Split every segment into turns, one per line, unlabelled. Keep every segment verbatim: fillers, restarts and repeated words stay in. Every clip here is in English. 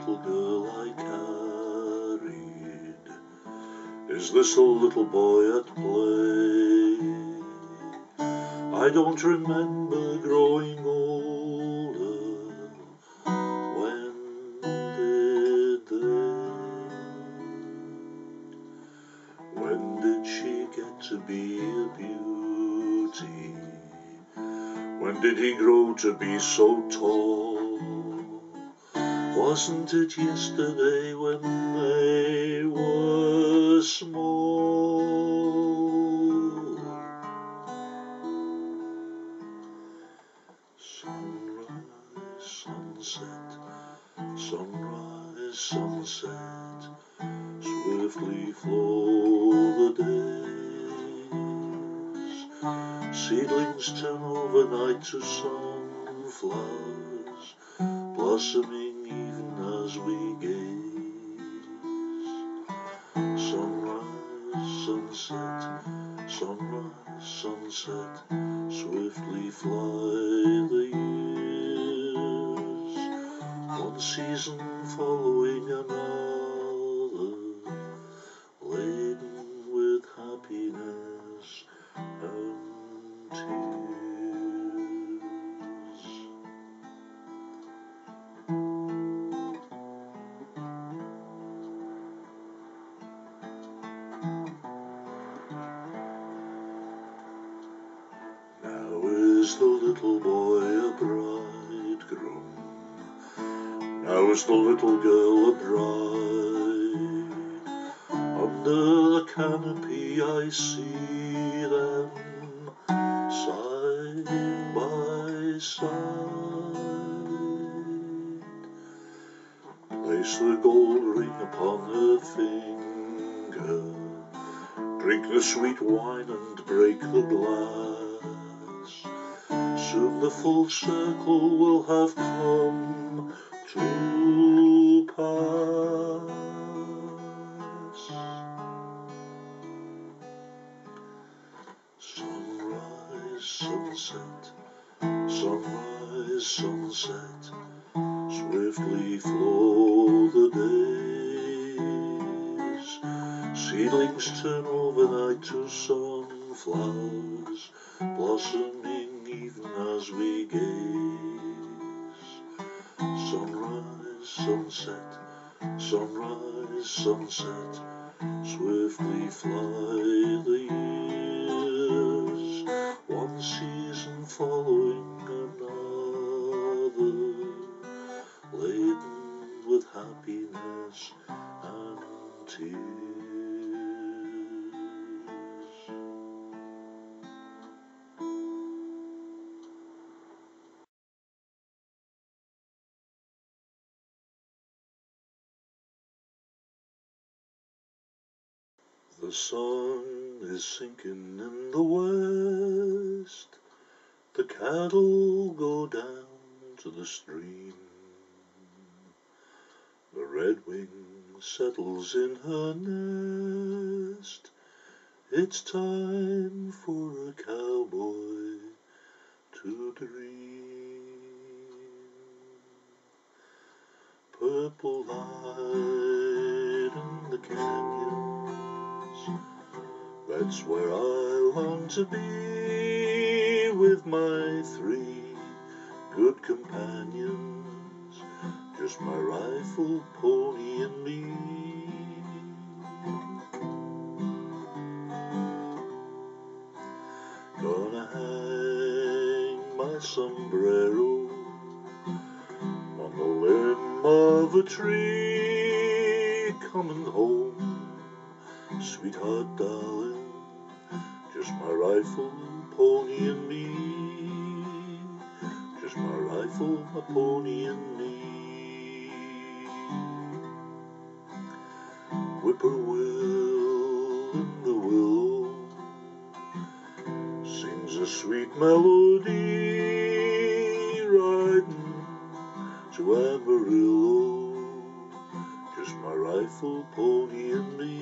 little girl I carried? Is this a little boy at play? I don't remember growing older. When did they? When did she get to be a beauty? When did he grow to be so tall? Wasn't it yesterday when they were small? Sunrise, sunset, sunrise, sunset, swiftly flow the days. Seedlings turn overnight to sunflowers, blossoming even as we gaze. Sunrise, sunset, sunrise, sunset, swiftly fly the years, one season following another, laden with happiness and tears. Now is the little boy a bridegroom? Now is the little girl a bride? Under the canopy I see them side by side. Place the gold ring upon her finger, drink the sweet wine and break the glass. Soon the full circle will have come to pass. Sunrise, sunset, sunrise, sunset, swiftly flow the days. Seedlings turn overnight to sunflowers, blossoming even as we gaze. Sunrise, sunset, sunrise, sunset, swiftly fly the years, one season following another, laden with happiness and tears. The sun is sinking in the west, the cattle go down to the stream, the redwing settles in her nest. It's time for a cowboy to dream. Purple light in the canyons, that's where I long to be, with my three good companions, just my rifle, pony, and me. Gonna hang my sombrero on the limb of a tree, coming home, sweetheart darling, just my rifle, pony, and me. Just my rifle, my pony, and me. Whippoorwill in the willow sings a sweet melody, riding to Amarillo, just my rifle, pony, and me.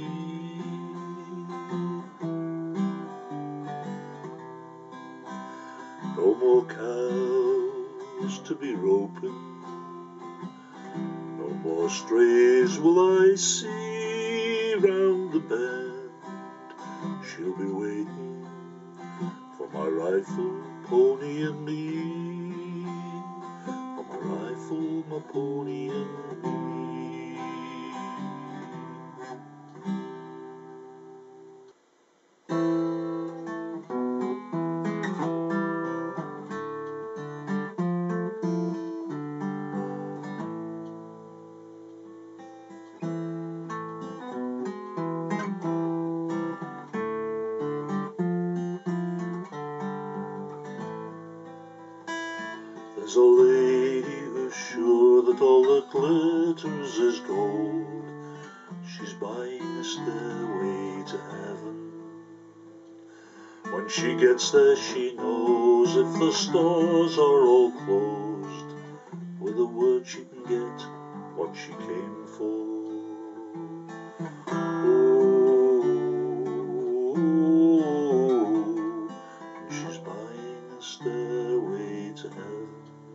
No more cows to be roping, no more or strays will I see round the bend. She'll be waiting for my rifle, pony and me, for my rifle, my pony and me. There's a lady who's sure that all that glitters is gold. She's buying a stairway to heaven. When she gets there she knows if the stores are all closed, with a word she can get what she came for. Oh, and she's buying a stairway to heaven.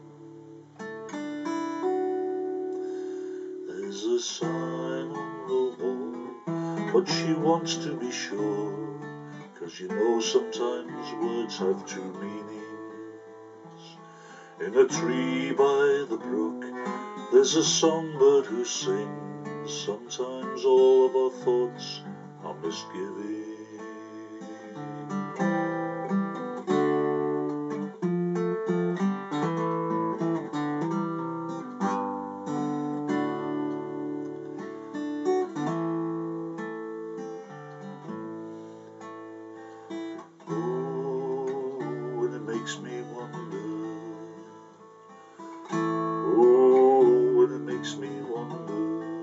There's a sign on the wall, but she wants to be sure, 'cause you know sometimes words have two meanings. In a tree by the brook there's a songbird who sings. Sometimes all of our thoughts are misgiving. Makes me wonder, oh, and it makes me wonder.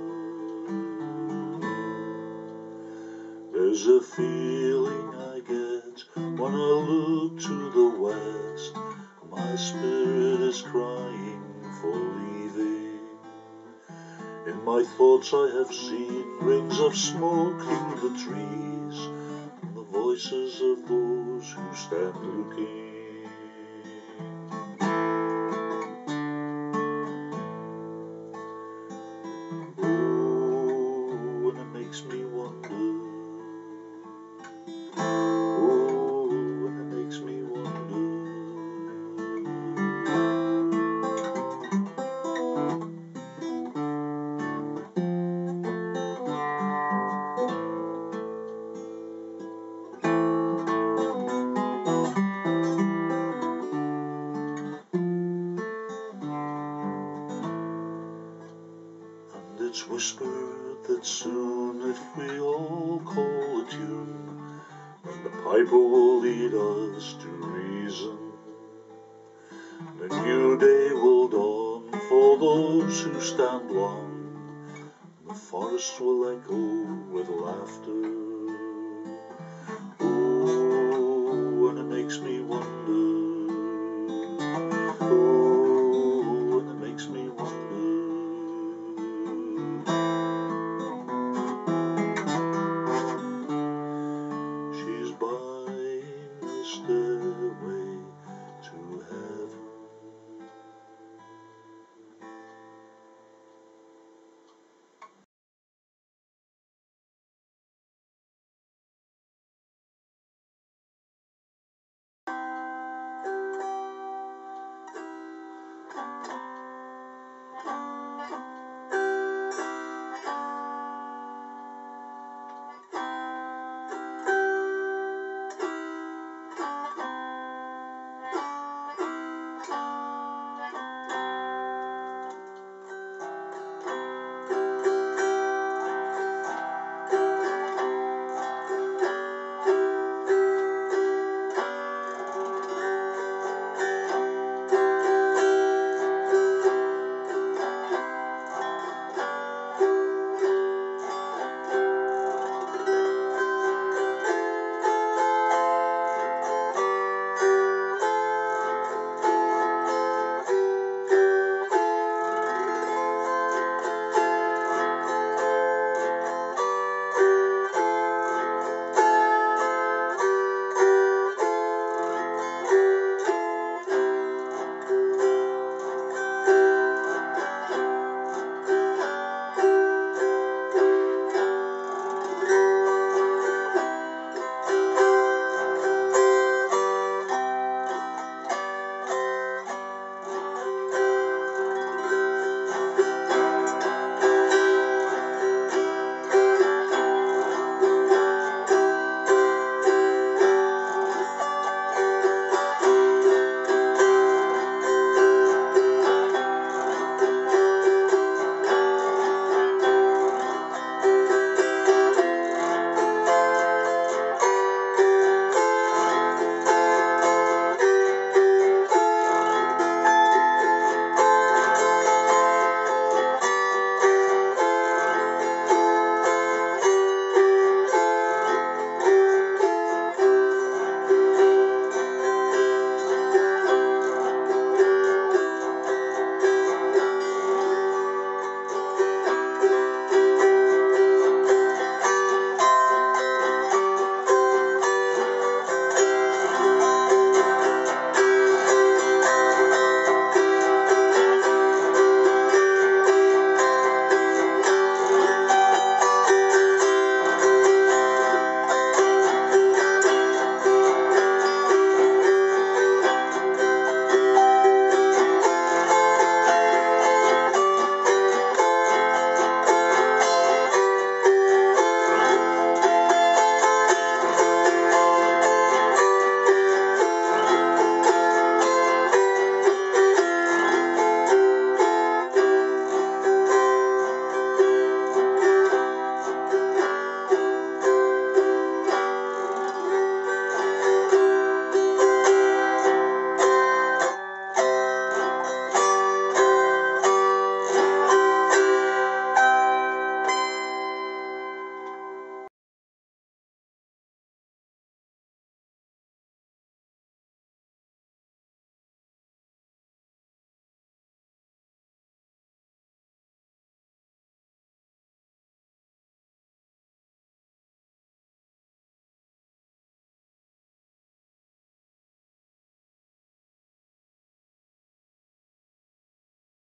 There's a feeling I get when I look to the west. My spirit is crying for leaving. In my thoughts I have seen rings of smoke through the trees, and the voices of those who stand looking. Makes me wonder, oh, and it makes me wonder. And it's whispered that soon, if we all call a tune, then the piper will lead us to reason. The new day will dawn for those who stand long. The forest will echo with laughter.